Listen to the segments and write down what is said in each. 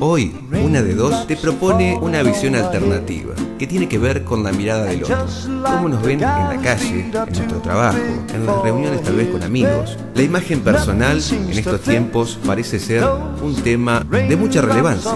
Hoy, una de dos te propone una visión alternativa, que tiene que ver con la mirada del otro. Cómo nos ven en la calle, en nuestro trabajo, en las reuniones tal vez con amigos. La imagen personal en estos tiempos parece ser un tema de mucha relevancia.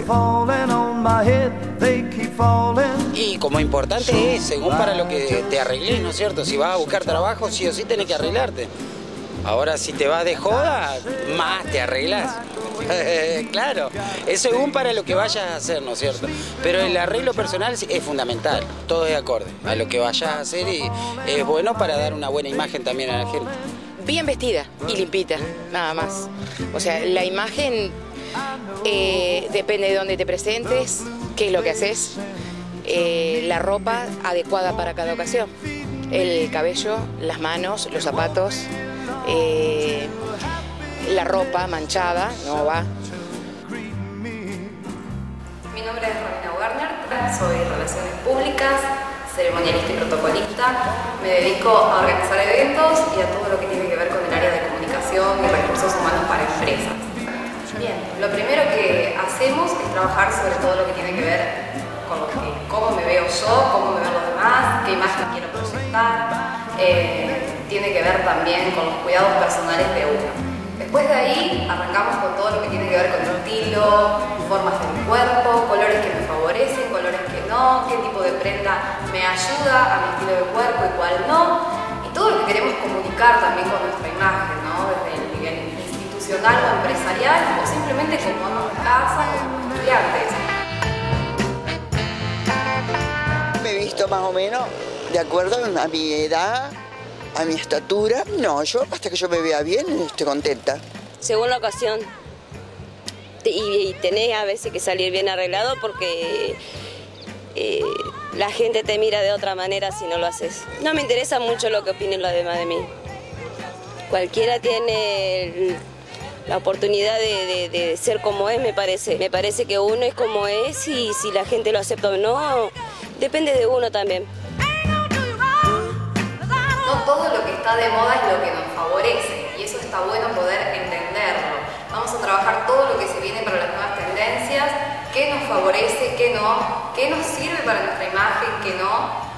Y como importante es, según para lo que te arregles, ¿no es cierto? Si vas a buscar trabajo, sí o sí tenés que arreglarte. Ahora, si te vas de joda, más te arreglas. Claro, es según para lo que vayas a hacer, ¿no es cierto? Pero el arreglo personal es fundamental, todo es acorde a lo que vayas a hacer y es bueno para dar una buena imagen también a la gente. Bien vestida y limpita, nada más. O sea, la imagen depende de dónde te presentes, qué es lo que haces, la ropa adecuada para cada ocasión, el cabello, las manos, los zapatos. La ropa manchada no va. Mi nombre es Romina Werner, soy Relaciones Públicas, ceremonialista y protocolista. Me dedico a organizar eventos y a todo lo que tiene que ver con el área de comunicación y recursos humanos para empresas. Bien, lo primero que hacemos es trabajar sobre todo lo que tiene que ver con cómo me veo yo, cómo me ven los demás, qué imagen quiero proyectar. Tiene que ver también con los cuidados personales de uno. Después de ahí arrancamos con todo lo que tiene que ver con estilo, formas de mi cuerpo, colores que me favorecen, colores que no, qué tipo de prenda me ayuda a mi estilo de cuerpo y cuál no. Y todo lo que queremos comunicar también con nuestra imagen, ¿no? Desde el nivel institucional o empresarial o simplemente como amas de casa, como estudiantes. Me he visto más o menos de acuerdo a mi edad, a mi estatura. No, yo hasta que yo me vea bien estoy contenta. Según la ocasión. Y tenés a veces que salir bien arreglado porque la gente te mira de otra manera si no lo haces. No me interesa mucho lo que opinen los demás de mí. Cualquiera tiene la oportunidad de ser como es, me parece. Me parece que uno es como es y si la gente lo acepta o no, depende de uno también. No todo lo que está de moda es lo que nos favorece y eso está bueno poder entenderlo. Vamos a trabajar todo lo que se viene para las nuevas tendencias, qué nos favorece, qué no, qué nos sirve para nuestra imagen, qué no.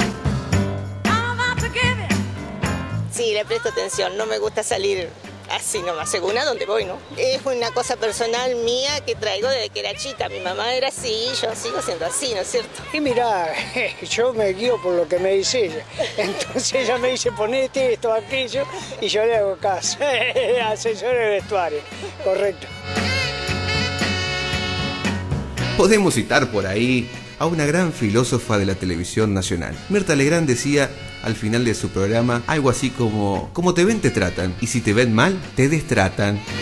Sí, le presto atención, no me gusta salir así nomás, según a donde voy, ¿no? Es una cosa personal mía que traigo desde que era chica. Mi mamá era así, yo sigo siendo así, ¿no es cierto? Y mirá, yo me guío por lo que me dice ella. Entonces ella me dice, ponete esto, aquello, y yo le hago caso. Asesor de vestuario, correcto. Podemos citar por ahí a una gran filósofa de la televisión nacional. Mirta Legrand decía al final de su programa algo así como te ven te tratan y si te ven mal te destratan.